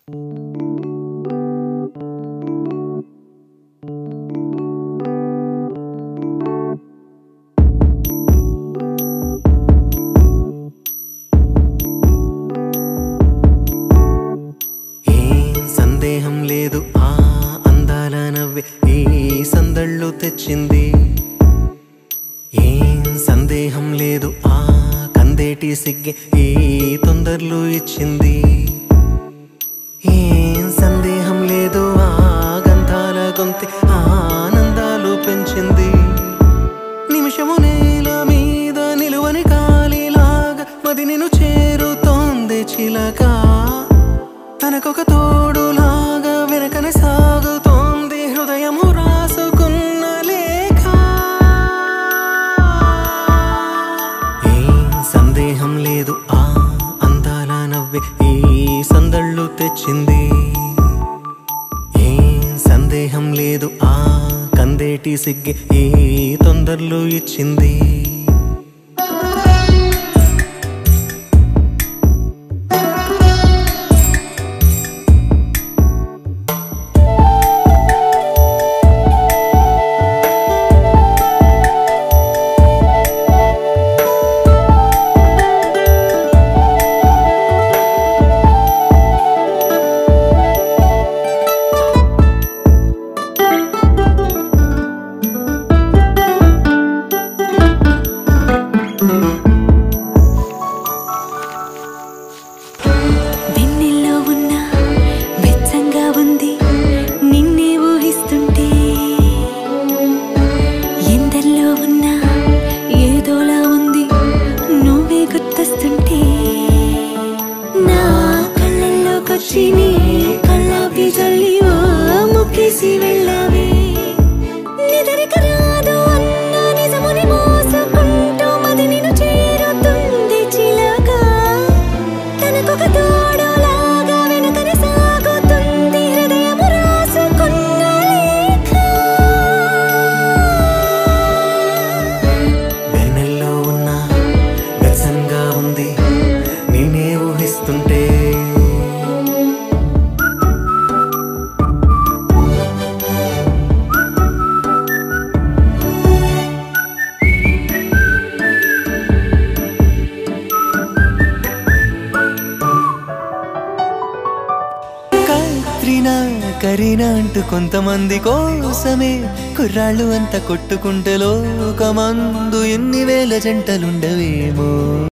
సందేహం లేదు ఆ అందాల నవ్వే ఈ సందళ్ళు తెచ్చింది. ఏం సందేహం లేదు ఆ కందేటి సిగ్గే ఈ తొందరలు ఇచ్చింది. ఏం సందేహం లేదు ఆ గంధాల గొంతె ఆనందాలు పెంచింది. నిమిషము నేల మీద నిలువని కాలిలాగా మది నిన్ను చేరుతోంది చిలక. తనకొక తోడులాగా వెనకనే సాగుతోంది హృదయము రాసుకున్న లేఖ. ఏం సందేహం లేదు ఆ అందాల నవ్వే ఈ సందళ్ళు తెచ్చింది. ఏం సందేహం లేదు ఆ కందేటి సిగ్గే ఈ తొందరలు ఇచ్చింది. నీ కళ్ళాపి జల్లి ముక్కేసి వెళ్ళావే నిదరిక రాదు అన్న నిజముని మోసుకుంటూ మది నిన్ను చేరుతుంది చిలక. తనకొక తోడులాగా వెనుకనే సాగుతుంది హృదయము రాసుకున్న లేఖ. వెన్నెల్లో ఉన్న వెచ్చంగా ఉంది నేనే ఊహిస్తుంటే. కరీనా అంటూ కొంతమంది కోసమే కుర్రాళ్ళు అంతా కొట్టుకుంటే లోకమందు ఎన్ని వేల జంటలుండవేమో.